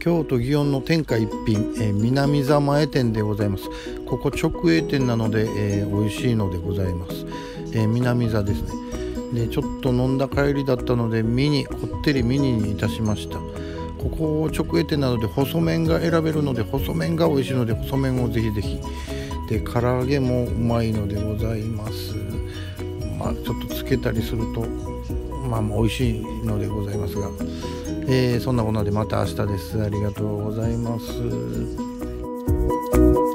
京都祇園の天下一品、南座前店でございます。ここ直営店なので、美味しいのでございます。南座ですね。でちょっと飲んだ帰りだったのでこってりミニにいたしました。ここ直営店なので細麺が選べるので、細麺が美味しいので細麺をぜひぜひ。で唐揚げもうまいのでございます。ちょっとつけたりすると美味しいのでございますが、そんなこんなでまた明日です。ありがとうございます。